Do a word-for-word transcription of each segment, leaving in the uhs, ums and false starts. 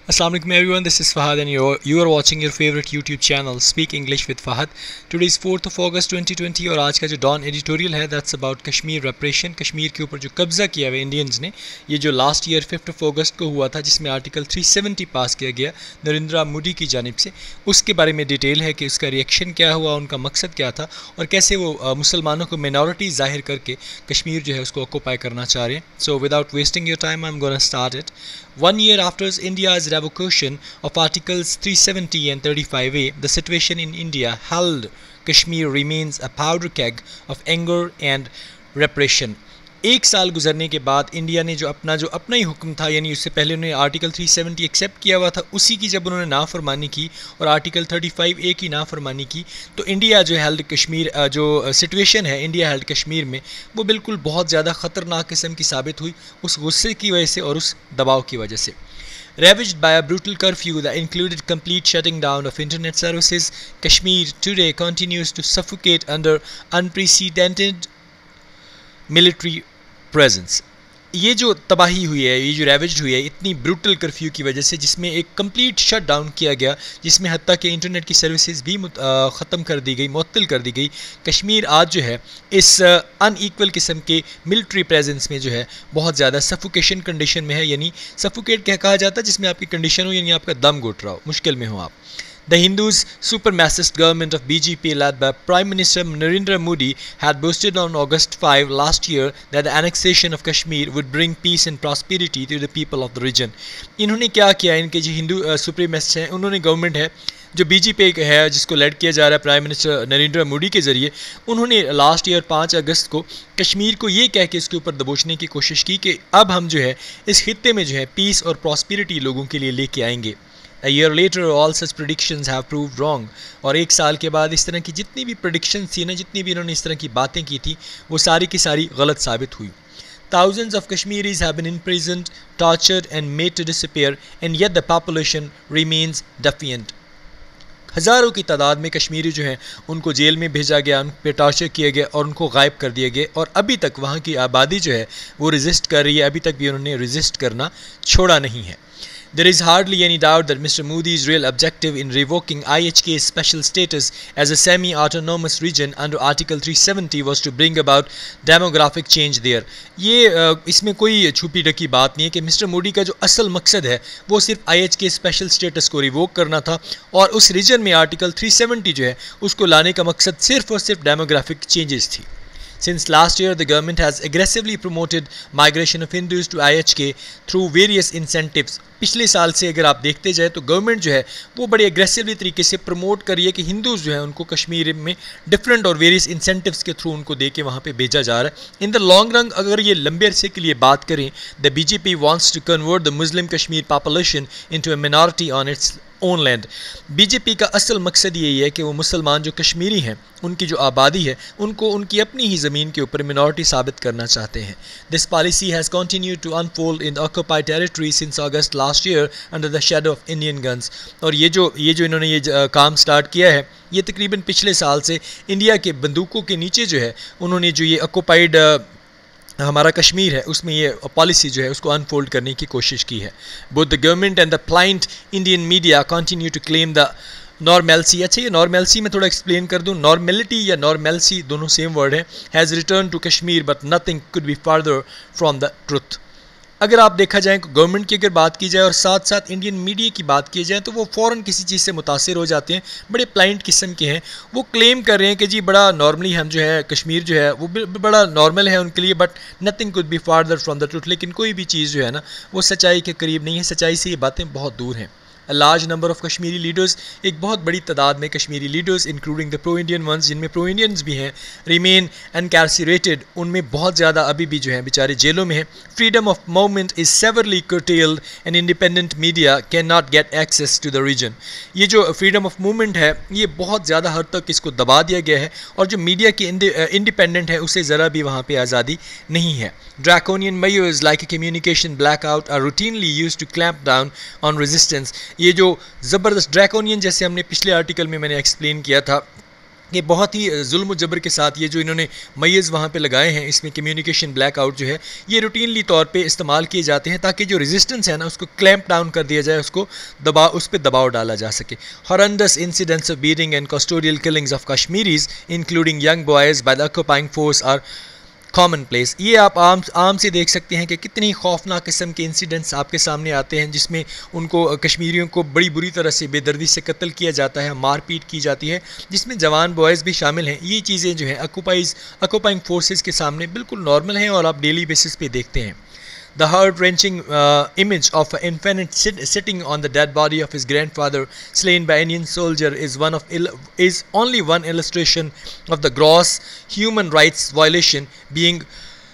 Assalamu alaikum everyone, this is Fahad and you are, you are watching your favorite YouTube channel Speak English with Fahad. Today is fourth of August twenty twenty और आज का जो Dawn editorial है that's about Kashmir repression. Kashmir के ऊपर जो कब्ज़ा किया हुआ इंडियंस ने, ये जो लास्ट ईयर फिफ्थ ऑफ अगस्त को हुआ था जिसमें आर्टिकल थ्री सेवेंटी पास किया गया नरेंद्र मोदी की जानिब से, उसके बारे में डिटेल है कि उसका रिएक्शन क्या हुआ, उनका मकसद क्या था और कैसे वो आ, मुसलमानों को मिनॉरिटी ज़ाहिर करके कश्मीर जो है उसको ऑक्यूपाई करना चाह रहे हैं। So without wasting your time I am gonna start it. One year after India's revocation of Articles three seventy and thirty-five A, the situation in India held Kashmir remains a powder keg of anger and repression. एक साल गुजरने के बाद India ने जो अपना जो अपना ही हुक्म था, यानी उससे पहले उन्होंने आर्टिकल थ्री सेवेंटी एक्सेप्ट किया हुआ था, उसी की जब उन्होंने नाफरमानी की और आर्टिकल थर्टी फाइव ए की नाफरमानी की, तो इंडिया जो हेल्ड कश्मीर जो सिचुएशन है इंडिया हेल्ड कश्मीर में, वो बिल्कुल बहुत ज़्यादा ख़तरनाक किस्म की साबित हुई उस गुस्से की वजह से और उस दबाव की वजह से। Ravaged by a brutal curfew that included complete shutting down of internet services, Kashmir today continues to suffocate under unprecedented military presence. ये जो तबाही हुई है, ये जो रेवेज हुई है इतनी ब्रूटल कर्फ्यू की वजह से, जिसमें एक कंप्लीट शट डाउन किया गया, जिसमें हत्ता कि इंटरनेट की सर्विसेज भी ख़त्म कर दी गई, मुअत्तल कर दी गई। कश्मीर आज जो है इस अनईक्वल किस्म के मिलिट्री प्रेजेंस में जो है बहुत ज़्यादा सफोकेशन कंडीशन में है, यानी सफोकेट क्या कहा जाता है जिसमें आपकी कंडीशन हो, यानी आपका दम घुट रहा हो, मुश्किल में हो आप। The Hindus' supremacist government of B J P led by Prime Minister Narendra Modi had boasted on August fifth last year that the annexation of Kashmir would bring peace and prosperity to the people of the region. इन्होंने क्या किया, इनके जो Hindu supremacist हैं, उन्होंने government है जो BJP है जिसको लेड किया जा रहा है प्राइम मिनिस्टर नरेंद्र मोदी के ज़रिए, उन्होंने लास्ट ईयर पाँच अगस्त को कश्मीर को ये कह के इसके ऊपर दबोचने की कोशिश की कि अब हम जो है इस खित्ते में जो है पीस और प्रॉस्पेरिटी लोगों के लिए लेके आएंगे। A year later, all such predictions have proved wrong. और एक साल के बाद इस तरह की जितनी भी predictions थी ना, जितनी भी इन्होंने इस तरह की बातें की थी, वो सारी की सारी गलत साबित हुई। Thousands of Kashmiris have been imprisoned, tortured and made to disappear, and yet the population remains defiant. हज़ारों की तादाद में कश्मीरी जो हैं उनको जेल में भेजा गया, उन पर टॉर्चर किया गया और उनको गायब कर दिया गया, और अभी तक वहाँ की आबादी जो है वो रेजिस्ट कर रही है, अभी तक भी उन्होंने रेजिस्ट करना छोड़ा नहीं है। There is hardly any doubt that Mister Modi's real objective in revoking I H K's special status as a semi-autonomous region under Article three seventy was to bring about demographic change there. ये इसमें कोई छुपी ढकी बात नहीं है कि mister Modi का जो असल मकसद है वो सिर्फ आई एच के स्पेशल स्टेटस को रिवोक करना था, और उस रीजन में आर्टिकल थ्री सेवेंटी जो है उसको लाने का मकसद सिर्फ और सिर्फ डेमोग्राफिक चेंजेस थी। Since last year, the government has aggressively promoted migration of Hindus to I H K through various incentives. पिछले साल से अगर आप देखते जाए तो गवर्नमेंट जो है वो बड़ी एग्रेसिवली तरीके से प्रमोट कर रही है कि हिंदूज़ जो है उनको कश्मीर में डिफरेंट और वेरियस इंसेंटिव्स के थ्रू उनको दे के वहाँ पे भेजा जा रहा है। इन द लॉन्ग रन अगर ये लंबे अरसे के लिए बात करें, the BJP wants to convert the Muslim Kashmir population into a minority on its own land. BJP का असल मकसद यही है कि वो मुसलमान जो कश्मीरी हैं उनकी जो आबादी है उनको उनकी अपनी ही ज़मीन के ऊपर मिनॉरिटी साबित करना चाहते हैं। This policy has continued to unfold in occupied territory since August last year under the shadow of Indian guns. और ये जो ये जो इन्होंने ये काम स्टार्ट किया है, ये तकरीबन पिछले साल से इंडिया के बंदूकों के नीचे जो है उन्होंने जो ये ऑक्यूपाइड हमारा कश्मीर है उसमें ये पॉलिसी जो है उसको अनफोल्ड करने की कोशिश की है। Both the government and the pliant Indian media continue to claim the normalcy. अच्छा, ये नॉर्मेलसी में थोड़ा एक्सप्लेन कर दूँ। नॉर्मेलिटी या नॉर्मेलसी दोनों सेम वर्ड है। Has return to Kashmir but nothing could be further from the truth. अगर आप देखा जाए गवर्नमेंट की अगर बात की जाए और साथ साथ इंडियन मीडिया की बात की जाए तो वो फ़ौरन किसी चीज़ से मुतासिर हो जाते हैं, बड़े प्लाइंट किस्म के हैं। वो क्लेम कर रहे हैं कि जी बड़ा नॉर्मली हम जो है कश्मीर जो है वो बड़ा नॉर्मल है उनके लिए, but nothing could be farther from the truth. लेकिन कोई भी चीज़ जो है ना वो सच्चाई के करीब नहीं है, सच्चाई से ये बातें बहुत दूर हैं। A large number of Kashmiri leaders, एक बहुत बड़ी तादाद में Kashmiri leaders including the pro Indian ones, जिनमें प्रो इंडियंस भी हैं, रिमेन इनकार्सिरेटेड। उनमें बहुत ज़्यादा अभी भी जो है बेचारे जेलों में हैं। Freedom of movement is severely curtailed and independent media can not get access to the region. ये जो फ्रीडम ऑफ मूवमेंट है ये बहुत ज़्यादा हद तक इसको दबा दिया गया है, और जो मीडिया की इंडिपेंडेंट है उसे ज़रा भी वहाँ पर आज़ादी नहीं है। Draconian measures like a communication blackout are routinely used to clamp down on resistance. ये जो ज़बरदस्त ड्रैकोनियन, जैसे हमने पिछले आर्टिकल में मैंने एक्सप्लेन किया था, ये बहुत ही जुल्म जबर के साथ ये जो इन्होंने मैज़ वहाँ पे लगाए हैं, इसमें कम्युनिकेशन ब्लैकआउट जो है ये रूटीनली तौर पे इस्तेमाल किए जाते हैं ताकि जो रेजिस्टेंस है ना उसको क्लैंप डाउन कर दिया जाए, उसको दबाव उस पर दबाव डाला जा सके। Horrendous incidents of beating and custodial killings of Kashmiris including young boys by the occupying force are common place. ये आप आम आम से देख सकते हैं कि कितनी खौफनाक किस्म के इंसिडेंट्स आपके सामने आते हैं जिसमें उनको कश्मीरियों को बड़ी बुरी तरह से बेदर्दी से कत्ल किया जाता है, मारपीट की जाती है, जिसमें जवान बॉयज़ भी शामिल हैं। ये चीज़ें जो हैं ऑक्यूपाइज ऑक्यूपाइंग फोर्सेस के सामने बिल्कुल नॉर्मल हैं और आप डेली बेसिस पे देखते हैं। The heart-wrenching uh, image of an infant sit, sitting on the dead body of his grandfather slain by Indian soldier is one of is only one illustration of the gross human rights violation being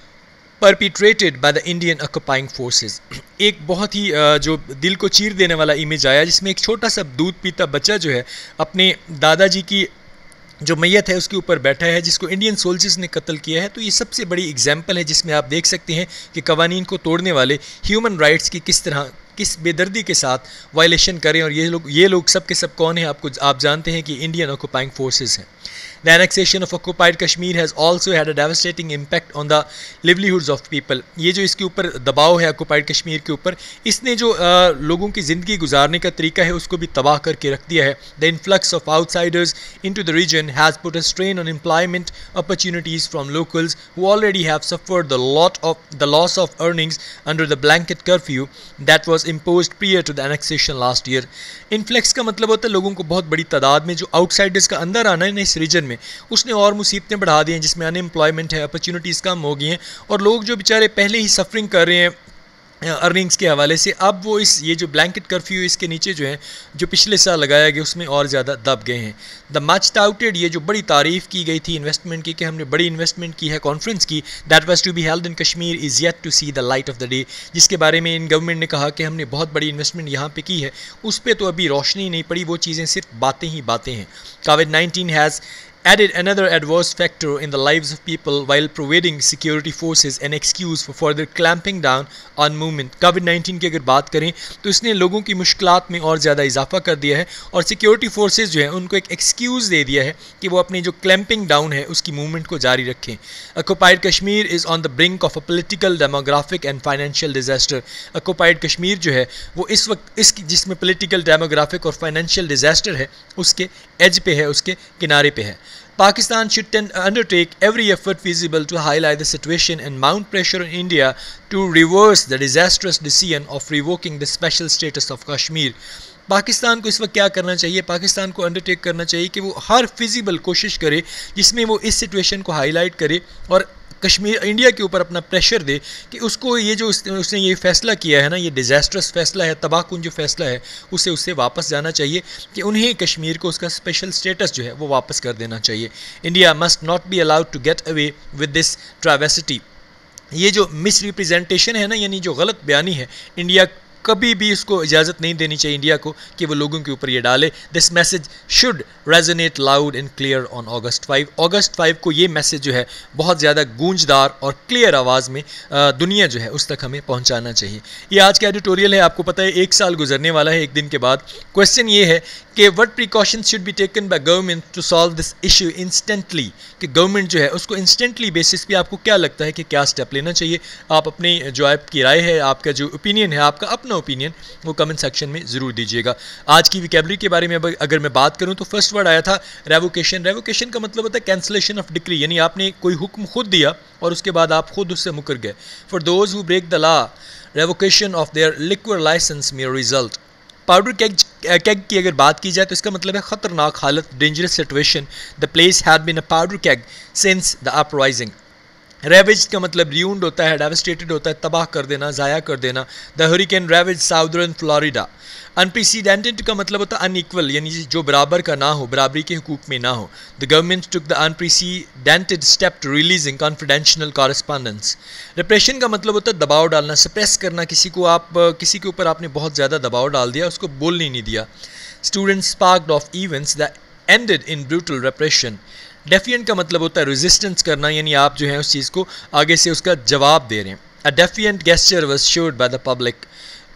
perpetrated by the Indian occupying forces। एक बहुत ही जो दिल को चीर देने वाला image आया जिसमें एक छोटा सा दूध पीता बच्चा जो है अपने दादाजी की जो मैयत है उसके ऊपर बैठा है जिसको इंडियन सोल्जर्स ने कत्ल किया है। तो ये सबसे बड़ी एग्जाम्पल है जिसमें आप देख सकते हैं कि कवानीन को तोड़ने वाले ह्यूमन राइट्स की किस तरह किस बेदर्दी के साथ वायलेशन करें। और ये लोग ये लोग सब के सब कौन है आपको आप जानते हैं कि इंडियन ऑक्यूपाइंग फोर्सेस हैं। The annexation of occupied Kashmir has also had a devastating impact on the livelihoods of people। ये जो इसके ऊपर दबाव है occupied कश्मीर के ऊपर, इसने जो आ, लोगों की ज़िंदगी गुजारने का तरीका है उसको भी तबाह करके रख दिया है। The influx of outsiders into the region has put a strain on employment opportunities from locals who already have suffered the lot of the loss of earnings under the blanket curfew that was imposed prior to the annexation last year। Influx का मतलब होता है लोगों को बहुत बड़ी तादाद में जो आउटसाइडर्स का अंदर आना है ना इस रीजन में, उसने और मुसीबतें बढ़ा दी हैं जिसमें अनएम्प्लॉयमेंट है, अपॉर्चुनिटीज़ कम हो गई हैं और लोग जो बेचारे पहले ही सफरिंग कर रहे हैं अर्निंग्स के हवाले से, अब वो इस ये जो ब्लैंकेट कर्फ्यू इसके नीचे जो है जो पिछले साल लगाया गया उसमें और ज़्यादा दब गए हैं। द मच टाउटेड ये जो बड़ी तारीफ़ की गई थी इन्वेस्टमेंट की कि हमने बड़ी इन्वेस्टमेंट की है कॉन्फ्रेंस की, that was to be held in Kashmir is yet to see the light of the day, जिसके बारे में इन गवर्नमेंट ने कहा कि हमने बहुत बड़ी इन्वेस्टमेंट यहाँ पे की है, उस पर तो अभी रोशनी नहीं पड़ी, वो चीज़ें सिर्फ बातें ही बातें हैं। Covid nineteen has added another adverse factor in the lives of people while providing security forces an excuse for further clamping down on movement। Covid nineteen की अगर बात करें तो इसने लोगों की मुश्किलात में और ज़्यादा इजाफा कर दिया है और सिक्योरिटी फोर्सेस जो है उनको एक एक्सक्यूज़ दे दिया है कि वो अपनी जो क्लैंपिंग डाउन है उसकी मूवमेंट को जारी रखें। Occupied Kashmir is on the brink of a political, demographic and financial disaster. Occupied Kashmir जो है वो इस वक्त इस जिसमें पोलिटिकल, डेमोग्राफिक और फाइनेंशियल डिजास्टर है उसके एज पे है, उसके किनारे पे है। Pakistan should undertake every effort feasible to highlight the situation and mount pressure on India to reverse the disastrous decision of revoking the special status of Kashmir। Pakistan को इस वक्त क्या करना चाहिए, पाकिस्तान को अंडरटेक करना चाहिए कि वो हर फिजिबल कोशिश करे जिसमें वो इस सिचुएशन को हाईलाइट करे और कश्मीर इंडिया के ऊपर अपना प्रेशर दे कि उसको ये जो उसने ये फैसला किया है ना, ये डिज़ास्ट्रस फैसला है, तबाहकुन जो फैसला है, उसे उससे वापस जाना चाहिए कि उन्हें कश्मीर को उसका स्पेशल स्टेटस जो है वो वापस कर देना चाहिए। India must not be allowed to get away with this travesty. ये जो मिस रिप्रेजेंटेशन है ना, यानी जो गलत बयानी है, इंडिया कभी भी उसको इजाज़त नहीं देनी चाहिए इंडिया को कि वो लोगों के ऊपर ये डाले। This message should resonate loud and clear on August five. August five को ये मैसेज जो है बहुत ज़्यादा गूंजदार और क्लियर आवाज़ में आ, दुनिया जो है उस तक हमें पहुंचाना चाहिए। ये आज का एडिटोरियल है, आपको पता है एक साल गुजरने वाला है एक दिन के बाद। क्वेश्चन ये है कि what precautions should be taken by government to solve this issue instantly, कि गवर्नमेंट जो है उसको इंस्टेंटली बेसिस पे आपको क्या लगता है कि क्या स्टेप लेना चाहिए। आप अपनी जो आपकी राय है, आपका जो ओपिनियन है, आपका अपना ओपिनियन वो कमेंट सेक्शन में ज़रूर दीजिएगा। आज की वोकैबुलरी के बारे में अगर मैं बात करूं तो फर्स्ट वर्ड आया था रेवोकेशन। रेवोकेशन का मतलब होता है कैंसलेशन ऑफ डिक्री, यानी आपने कोई हुक्म खुद दिया और उसके बाद आप खुद उससे मुकर गए। For those who break the law, revocation of their liquor license में रिजल्ट। पाउडर केग केग की अगर बात की जाए तो इसका मतलब है ख़तरनाक हालत, dangerous situation. The place had been a powder keg since the uprising. Ravages का मतलब र्यून्ड होता है, डेवस्टेटेड होता है, तबाह कर देना, ज़ाया कर देना। The hurricane ravages southern Florida. Unprecedented का मतलब होता है अनइक्वल, यानी जो बराबर का ना हो, बराबरी के हुकूक में ना हो। The government took the unprecedented step to releasing confidential correspondence. Repression का मतलब होता है दबाव डालना, सप्रेस करना, किसी को आप किसी के ऊपर आपने बहुत ज़्यादा दबाव डाल दिया, उसको बोलने नहीं दिया। Students sparked off events that ended in brutal repression. Defiant का मतलब होता है रेजिस्टेंस करना, यानी आप जो है उस चीज़ को आगे से उसका जवाब दे रहे हैं। A defiant gesture was showed by the public.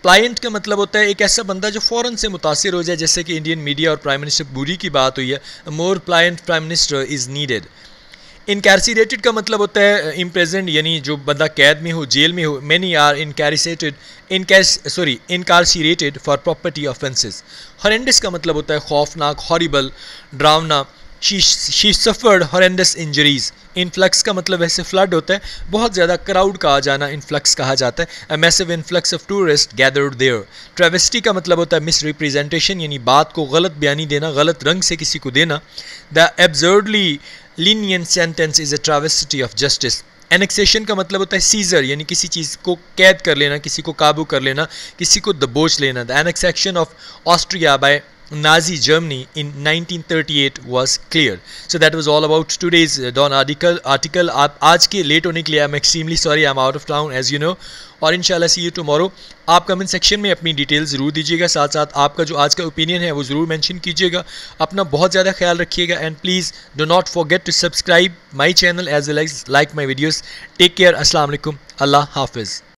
Pliant का मतलब होता है एक ऐसा बंदा जो फ़ौरन से मुतासिर हो जाए, जैसे कि इंडियन मीडिया और प्राइम मिनिस्टर बुरी की बात हुई है, more pliant prime minister is needed. Incarcerated का मतलब होता है इम्प्रेजेंट, यानी जो बंदा कैद में हो, जेल में हो। Many are incarcerated incas sorry incarcerated for property offences. Horrendous का मतलब होता है खौफनाक, हॉरिबल, डरावना। She suffered horrendous injuries. Influx का मतलब वैसे फ्लड होता है, बहुत ज़्यादा क्राउड का आ जाना इनफ्लक्स कहा जाता है। A massive influx of tourist gathered there. Travesty का मतलब होता है मिस रिप्रेजेंटेशन, यानी बात को गलत बयानी देना, गलत रंग से किसी को देना। The absurdly lenient sentence is a travesty of justice। Annexation का मतलब होता है सीजर, यानी किसी चीज़ को कैद कर लेना, किसी को काबू कर लेना, किसी को दबोच लेना। The annexation of Austria by Nazi Germany in nineteen thirty-eight was clear। So that was all about today's Dawn article. article आप आज के लेट होने के लिए I'm extremely sorry, I'm out of town as you know। और इंशाल्लाह see you tomorrow। आप comment section में अपनी डिटेल ज़रूर दीजिएगा, साथ साथ आपका जो आज का ओपिनियन है वो ज़रूर मेंशन कीजिएगा। अपना बहुत ज़्यादा ख्याल रखिएगा and please do not forget to subscribe my channel as well as like my videos. Take care, अस्सलाम वालेकुम, अल्लाह हाफिज़।